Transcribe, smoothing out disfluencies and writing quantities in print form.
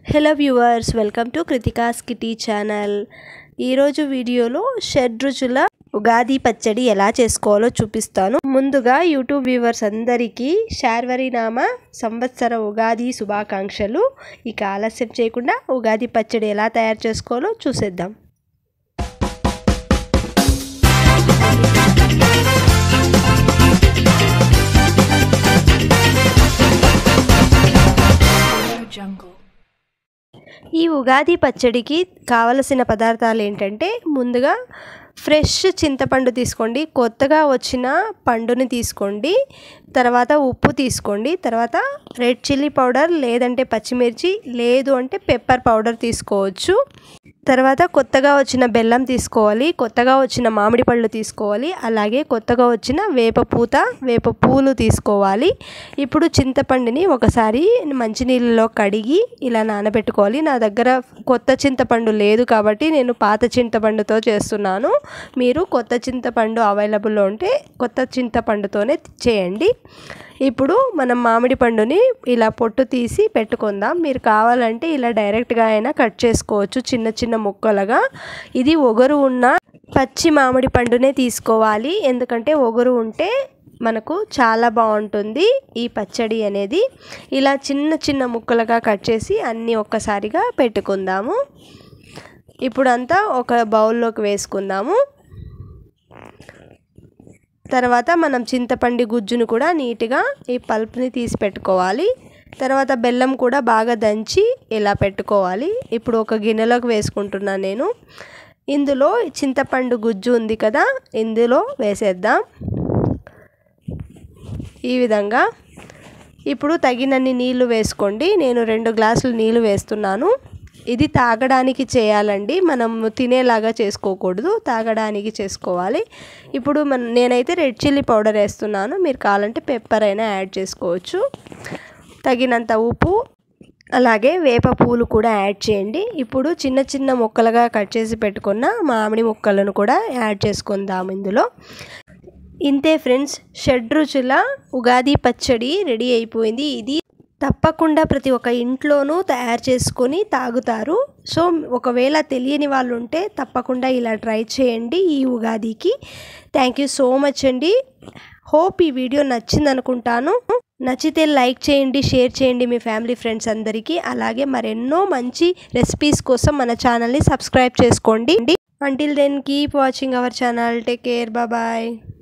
Hello viewers, welcome to Kritika's kitty channel. ఈరోజు వీడియోలో షడ్రుచుల ఉగాది పచ్చడి ఎలా చేసుకోవాలో చూపిస్తాను. ముందుగా యూట్యూబ్ వ్యూవర్స్ అందరికీ శార్వరీనామ సంవత్సర ఉగాది శుభాకాంక్షలు. ఇక ఆలస్యం చేయకుండా ఉగాది పచ్చడి ఎలా తయారు చేసుకోవాలో చూసేద్దాం. ఈ ఉగాది పచ్చడికి కావలసిన పదార్థాలు ఏంటంటే, ముందుగా ఫ్రెష్ చింతపండు తీసుకోండి, కొత్తగా వచ్చిన పండుని తీసుకోండి, తర్వాత ఉప్పు తీసుకోండి, తర్వాత రెడ్ చిల్లీ పౌడర్ లేదంటే పచ్చిమిర్చి లేదు అంటే పెప్పర్ పౌడర్ తీసుకోవచ్చు. తర్వాత కొత్తగా వచ్చిన బెల్లం తీసుకోవాలి, కొత్తగా వచ్చిన మామిడి పళ్ళు తీసుకోవాలి, అలాగే కొత్తగా వచ్చిన వేప పూలు తీసుకోవాలి. ఇప్పుడు చింతపండుని ఒకసారి మంచినీళ్ళలో కడిగి ఇలా నానబెట్టుకోవాలి. నా దగ్గర కొత్త చింతపండు లేదు కాబట్టి నేను పాత చింతపండుతో చేస్తున్నాను. మీరు కొత్త చింతపండు అవైలబుల్లో ఉంటే కొత్త చింతపండుతోనే చేయండి. ఇప్పుడు మనం మామిడి పండుని ఇలా పొట్టు తీసి పెట్టుకుందాం. మీరు కావాలంటే ఇలా డైరెక్ట్గా అయినా కట్ చేసుకోవచ్చు చిన్న చిన్న ముక్కలుగా. ఇది ఒగరు ఉన్న పచ్చి మామిడి పండునే తీసుకోవాలి, ఎందుకంటే ఒగరు ఉంటే మనకు చాలా బాగుంటుంది ఈ పచ్చడి అనేది. ఇలా చిన్న చిన్న ముక్కలుగా కట్ చేసి అన్నీ ఒక్కసారిగా పెట్టుకుందాము. ఇప్పుడంతా ఒక బౌల్లోకి వేసుకుందాము. తర్వాత మనం చింతపండు గుజ్జును కూడా నీట్గా ఈ పల్ప్ని తీసి పెట్టుకోవాలి. తర్వాత బెల్లం కూడా బాగా దంచి ఇలా పెట్టుకోవాలి. ఇప్పుడు ఒక గిన్నెలోకి వేసుకుంటున్నాను నేను. ఇందులో చింతపండు గుజ్జు ఉంది కదా, ఇందులో వేసేద్దాం ఈ విధంగా. ఇప్పుడు తగినన్ని నీళ్లు వేసుకోండి. నేను 2 గ్లాసులు నీళ్లు వేస్తున్నాను. ఇది తాగడానికి చేయాలండి, మనం తినేలాగా చేసుకోకూడదు, తాగడానికి చేసుకోవాలి. ఇప్పుడు నేనైతే రెడ్ చిల్లీ పౌడర్ వేస్తున్నాను, మీరు కావాలంటే పెప్పర్ అయినా యాడ్ చేసుకోవచ్చు. తగినంత ఉప్పు, అలాగే వేప పూలు కూడా యాడ్ చేయండి. ఇప్పుడు చిన్న చిన్న ముక్కలుగా కట్ చేసి పెట్టుకున్న మామిడి ముక్కలను కూడా యాడ్ చేసుకుందాం ఇందులో. ఇంతే ఫ్రెండ్స్, షడ్రుచుల ఉగాది పచ్చడి రెడీ అయిపోయింది. ఇది తప్పకుండా ప్రతి ఒక్క ఇంట్లోనూ తయారు చేసుకొని తాగుతారు. సో ఒకవేళ తెలియని వాళ్ళు ఉంటే తప్పకుండా ఇలా ట్రై చేయండి ఈ ఉగాదికి. థ్యాంక్ యూ సో మచ్ అండి. హోప్ ఈ వీడియో నచ్చింది అనుకుంటాను. నచ్చితే లైక్ చేయండి, షేర్ చేయండి మీ ఫ్యామిలీ ఫ్రెండ్స్ అందరికీ. అలాగే మరెన్నో మంచి రెసిపీస్ కోసం మన ఛానల్ని సబ్స్క్రైబ్ చేసుకోండి. Until then keep watching our channel. Take care, bye.